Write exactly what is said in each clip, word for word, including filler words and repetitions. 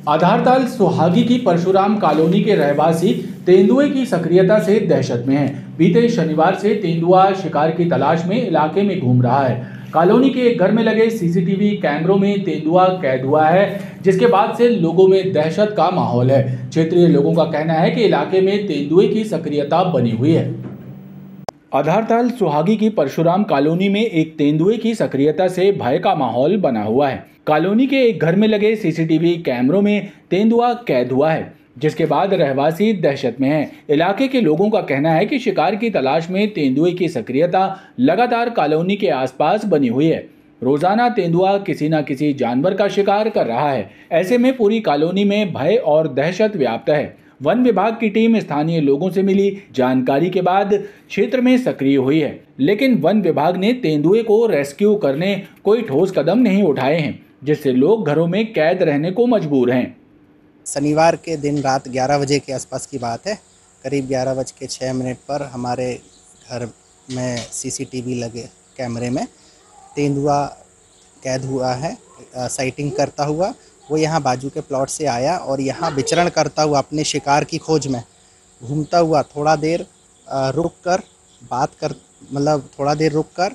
आधारताल सुहागी की परशुराम कॉलोनी के रहवासी तेंदुए की सक्रियता से दहशत में हैं। बीते शनिवार से तेंदुआ शिकार की तलाश में इलाके में घूम रहा है। कॉलोनी के एक घर में लगे सीसीटीवी कैमरों में तेंदुआ कैद हुआ है, जिसके बाद से लोगों में दहशत का माहौल है। क्षेत्रीय लोगों का कहना है कि इलाके में तेंदुए की सक्रियता बनी हुई है। आधारताल सुहागी की परशुराम कॉलोनी में एक तेंदुए की सक्रियता से भय का माहौल बना हुआ है। कॉलोनी के एक घर में लगे सीसीटीवी कैमरों में तेंदुआ कैद हुआ है, जिसके बाद रहवासी दहशत में हैं। इलाके के लोगों का कहना है कि शिकार की तलाश में तेंदुए की सक्रियता लगातार कॉलोनी के आसपास बनी हुई है। रोजाना तेंदुआ किसी न किसी जानवर का शिकार कर रहा है। ऐसे में पूरी कॉलोनी में भय और दहशत व्याप्त है। वन विभाग की टीम स्थानीय लोगों से मिली जानकारी के बाद क्षेत्र में सक्रिय हुई है, लेकिन वन विभाग ने तेंदुए को रेस्क्यू करने कोई ठोस कदम नहीं उठाए हैं, जिससे लोग घरों में कैद रहने को मजबूर हैं। शनिवार के दिन रात ग्यारह बजे के आसपास की बात है। करीब ग्यारह बज के छः मिनट पर हमारे घर में सीसीटीवी लगे कैमरे में तेंदुआ कैद हुआ है। साइटिंग करता हुआ वो यहाँ बाजू के प्लॉट से आया और यहाँ विचरण करता हुआ अपने शिकार की खोज में घूमता हुआ थोड़ा देर रुक कर बात कर मतलब थोड़ा देर रुक कर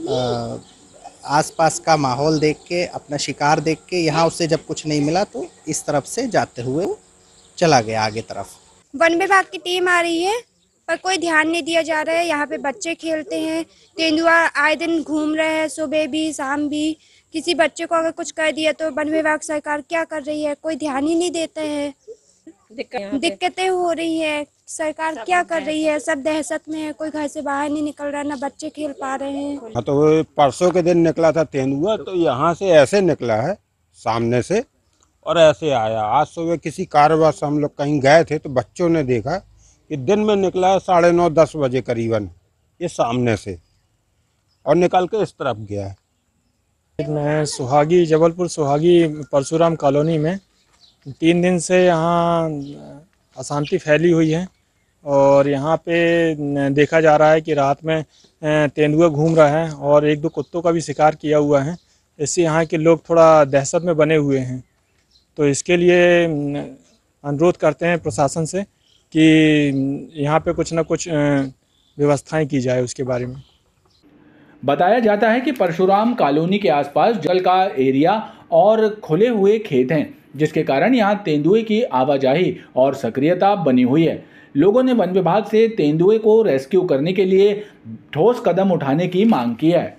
आसपास का माहौल देख के अपना शिकार देख के यहाँ उससे जब कुछ नहीं मिला तो इस तरफ से जाते हुए वो चला गया आगे तरफ। वन विभाग की टीम आ रही है पर कोई ध्यान नहीं दिया जा रहा है। यहाँ पे बच्चे खेलते हैं, तेंदुआ आए दिन घूम रहे हैं, सुबह भी शाम भी। किसी बच्चे को अगर कुछ कर दिया तो वन विभाग सरकार क्या कर रही है, कोई ध्यान ही नहीं देते हैं। दिक्कतें हो रही है, सरकार क्या कर रही है, सब दहशत में है, कोई घर से बाहर नहीं निकल रहा, ना बच्चे खेल पा रहे हैं। हाँ, तो परसों के दिन निकला था तेंदुआ, तो यहाँ से ऐसे निकला है सामने से और ऐसे आया। आज सुबह किसी कार्यवश हम लोग कहीं गए थे तो बच्चों ने देखा कि दिन में निकला साढ़े नौ दस बजे करीबन ये सामने से और निकल के इस तरफ गया है। मैं सुहागी जबलपुर सुहागी परशुराम कॉलोनी में तीन दिन से यहाँ अशांति फैली हुई है और यहाँ पे देखा जा रहा है कि रात में तेंदुआ घूम रहा है और एक दो कुत्तों का भी शिकार किया हुआ है। इससे यहाँ के लोग थोड़ा दहशत में बने हुए हैं। तो इसके लिए अनुरोध करते हैं प्रशासन से कि यहाँ पे कुछ ना कुछ व्यवस्थाएं की जाए उसके बारे में। बताया जाता है कि परशुराम कॉलोनी के आसपास जल का एरिया और खुले हुए खेत हैं, जिसके कारण यहां तेंदुए की आवाजाही और सक्रियता बनी हुई है। लोगों ने वन विभाग से तेंदुए को रेस्क्यू करने के लिए ठोस कदम उठाने की मांग की है।